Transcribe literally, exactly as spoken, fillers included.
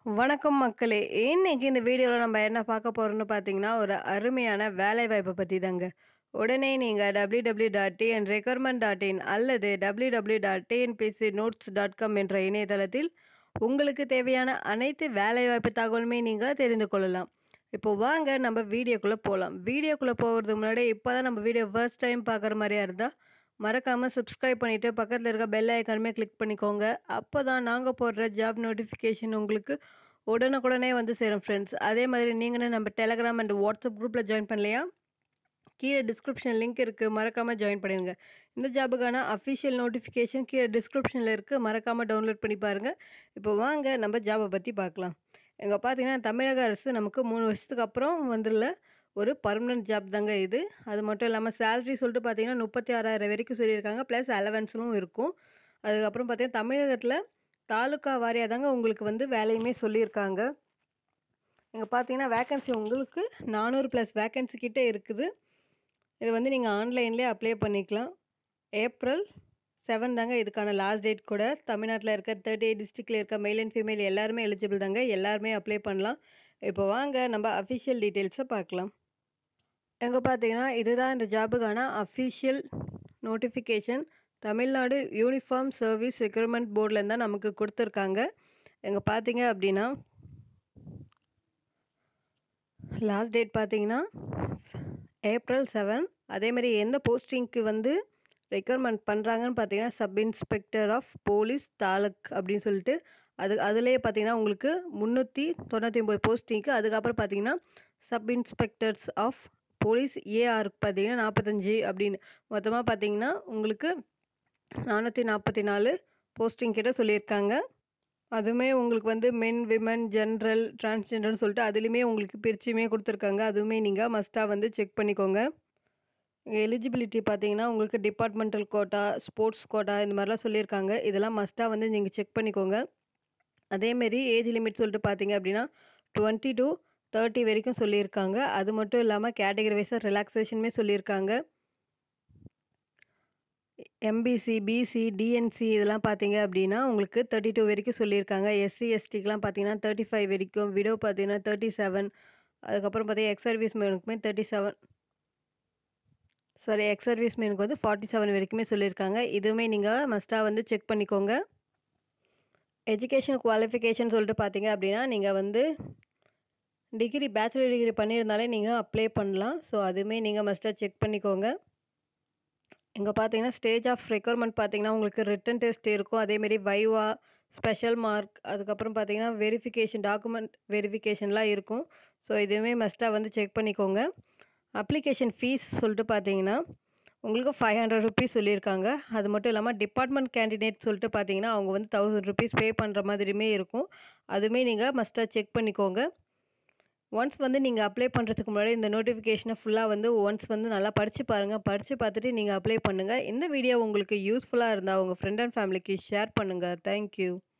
வணக்கம் மக்களே! இன்னைக்கு இந்த வீடியோல நம்ம என்ன பார்க்க போறோம்னு பார்த்தீங்கன்னா, ஒரு அருமையான வேலைவாய்ப்ப பத்தி தாங்க. உடனே நீங்க W W W dot T N recruitment dot in அல்லது W W W dot T N P S C notes dot com என்ற இணையதளத்தில் உங்களுக்கு தேவையான அனைத்து வேலைவாய்ப்பு தகவலுமே நீங்க தெரிந்து கொள்ளலாம். இப்போ வாங்க நம்ம வீடியோக்குள்ள போலாம். வீடியோக்குள்ள போறதுக்கு முன்னாடி இப்போ தான் நம்ம வீடியோ ஃபர்ஸ்ட் டைம் பார்க்குற மாரியா இருந்தா, மறக்காம சப்ஸ்கிரைப் பண்ணிட்டு பக்கத்துல இருக்க பெல் ஐகானுமே கிளிக் பண்ணிக்கோங்க. அப்பதான் நாங்க போடுற ஜாப் நோட்டிஃபிகேஷன் உங்களுக்கு உடனுக்குடனே வந்து சேரும் ஃப்ரெண்ட்ஸ். அதே மாதிரி நீங்களும் நம்ம டெலகிராம் அண்ட் வாட்ஸ்அப் குரூப்ல ஜாயின் பண்ணலையா? கீழே டிஸ்கிரிப்ஷன் லிங்க் இருக்கு. மறக்காம ஜாயின் பண்ணிடுங்க. இந்த ஜாபுக்கான அஃபிஷியல் நோட்டிஃபிகேஷன் கீழே டிஸ்கிரிப்ஷன்ல இருக்கு. மறக்காம டவுன்லோட் பண்ணி பாருங்க. இப்போ வாங்க நம்ம ஜாபை பத்தி பார்க்கலாம். இங்க பார்த்தீங்கன்னா, தமிழக அரசு நமக்கு மூணு வருஷத்துக்கு அப்புறம் வந்துள்ள ஒரு பர்மனன்ட் ஜாப் தாங்க இது. அது மட்டும் இல்லாம சேலரி சொல்லிட்டு பார்த்தீங்கன்னா, முப்பத்தி ஆறாயிரம் வரைக்கும் சொல்லியிருக்காங்க. ப்ளஸ் அலவன்ஸும் இருக்கும். அதுக்கப்புறம் பார்த்தீங்கன்னா, தமிழகத்தில தாலுக்கா வாரியா தாங்க உங்களுக்கு வந்து வேலையுமே சொல்லியிருக்காங்க. இங்க பார்த்தீங்கன்னா, வேக்கன்சி உங்களுக்கு நானூறு ப்ளஸ் வேக்கன்சி கிட்ட இருக்குது. இது வந்து நீங்க ஆன்லைன்லேயே அப்ளை பண்ணிக்கலாம். ஏப்ரல் ஏழு தாங்க இதுக்கான லாஸ்ட் டேட் கூட. தமிழ்நாட்டில இருக்க முப்பத்தி எட்டு டிஸ்ட்ரிக்ட்ல இருக்க மெயில் அண்ட் ஃபீமேல் எல்லாருமே எலிஜிபிள் தாங்க. எல்லாருமே அப்ளை பண்ணலாம். இப்போ வாங்க நம்ம அஃபிஷியல் டீட்டெயில்ஸை பார்க்கலாம். எங்க பார்த்தீங்கன்னா, இதுதான் இந்த ஜாபுக்கான official notification. Tamil Nadu uniform service recruitment போர்ட்லேருந்து தான் நமக்கு கொடுத்துருக்காங்க. எங்க பார்த்தீங்க அப்படின்னா, லாஸ்ட் டேட் பார்த்தீங்கன்னா ஏப்ரல் ஏழு. அதேமாதிரி எந்த போஸ்டிங்க்கு வந்து ரெக்ரூட்மெண்ட் பண்ணுறாங்கன்னு பார்த்தீங்கன்னா, sub inspector of police taluk அப்படின்னு சொல்லிட்டு அது அதுலேயே பார்த்தீங்கன்னா உங்களுக்கு முந்நூற்றி தொண்ணூற்றி ஒம்பது போஸ்டிங்க்கு. அதுக்கப்புறம் பார்த்தீங்கன்னா சப் இன்ஸ்பெக்டர்ஸ் ஆஃப் போலீஸ் ஏஆருக்கு பார்த்தீங்கன்னா நாற்பத்தஞ்சு அப்படின்னு மொத்தமாக பார்த்தீங்கன்னா உங்களுக்கு நானூற்றி நாற்பத்தி நாலு போஸ்டிங் கிட்ட சொல்லியிருக்காங்க. அதுவுமே உங்களுக்கு வந்து மென், விமன், ஜென்ரல், டிரான்ஸ்ஜெண்டர்னு சொல்லிட்டு அதுலேயுமே உங்களுக்கு பிரிச்சுமே கொடுத்துருக்காங்க. அதுவுமே நீங்கள் மஸ்ட்டாக வந்து செக் பண்ணிக்கோங்க. எலிஜிபிலிட்டி பார்த்தீங்கன்னா, உங்களுக்கு டிபார்ட்மெண்டல் கோட்டா, ஸ்போர்ட்ஸ் கோட்டா இந்த மாதிரிலாம் சொல்லியிருக்காங்க. இதெல்லாம் மஸ்ட்டாக வந்து நீங்கள் செக் பண்ணிக்கோங்க. அதேமாரி ஏஜ் லிமிட் சொல்லிட்டு பார்த்தீங்க அப்படின்னா, டுவெண்ட்டி டு தேர்ட்டி வரைக்கும் சொல்லியிருக்காங்க. அது மட்டும் இல்லாமல் கேட்டகரி வைஸாக ரிலாக்ஸேஷனுமே சொல்லியிருக்காங்க. எம்பிசி, பிசி, டிஎன்சி இதெல்லாம் பார்த்தீங்க அப்படின்னா உங்களுக்கு தேர்ட்டி டூ வரைக்கும் சொல்லியிருக்காங்க. எஸ்சி, எஸ்டிக்கெலாம் பார்த்தீங்கன்னா தேர்ட்டி ஃபைவ் வரைக்கும், விடோ பார்த்தீங்கன்னா தேர்ட்டி செவன், அதுக்கப்புறம் பார்த்தீங்கன்னா எக்ஸ் சர்வீஸ் மேனுக்குமே thirty seven sorry ex service மேனுக்கு வந்து ஃபார்ட்டி செவன் வரைக்குமே சொல்லியிருக்காங்க. இதுவுமே நீங்கள் மஸ்ட்டாக வந்து செக் பண்ணிக்கோங்க. எஜுகேஷன் குவாலிஃபிகேஷன் சொல்லிட்டு பார்த்தீங்க அப்படின்னா, நீங்கள் வந்து டிகிரி பேச்சுலர் டிகிரி பண்ணியிருந்தாலே நீங்கள் அப்ளை பண்ணலாம். ஸோ அதுவுமே நீங்கள் மஸ்ட்டாக செக் பண்ணிக்கோங்க. இங்கே பார்த்தீங்கன்னா, ஸ்டேஜ் ஆஃப் ரெக்ரூட்மெண்ட் பார்த்தீங்கன்னா உங்களுக்கு ரிட்டன் டெஸ்ட் இருக்கும். அதேமாரி வைவா, ஸ்பெஷல் மார்க், அதுக்கப்புறம் பார்த்தீங்கன்னா வெரிஃபிகேஷன் டாக்குமெண்ட் வெரிஃபிகேஷன்லாம் இருக்கும். ஸோ இதுவுமே மஸ்ட்டாக வந்து செக் பண்ணிக்கோங்க. அப்ளிகேஷன் ஃபீஸ் சொல்லிட்டு பார்த்தீங்கன்னா, உங்களுக்கு ஃபைவ் ஹண்ட்ரட் ருபீஸ் சொல்லியிருக்காங்க. அது மட்டும் இல்லாமல் டிபார்ட்மெண்ட் கேண்டிடேட் சொல்லிட்டு பார்த்தீங்கன்னா, அவங்க வந்து தௌசண்ட் ருபீஸ் பே பண்ணுற மாதிரியுமே இருக்கும். அதுவுமே நீங்கள் மஸ்ட்டாக செக் பண்ணிக்கோங்க. ஒன்ஸ் வந்து நீங்கள் அப்ளை பண்ணுறதுக்கு முன்னாடி இந்த நோட்டிஃபிகேஷனை ஃபுல்லாக வந்து ஒன்ஸ் வந்து நல்லா படித்து பாருங்கள். படித்து பார்த்துட்டு நீங்கள் அப்ளை பண்ணுங்கள். இந்த வீடியோ உங்களுக்கு யூஸ்ஃபுல்லாக இருந்தால் உங்கள் ஃப்ரெண்ட் அண்ட் ஃபேமிலிக்கு ஷேர் பண்ணுங்கள். தேங்க்யூ.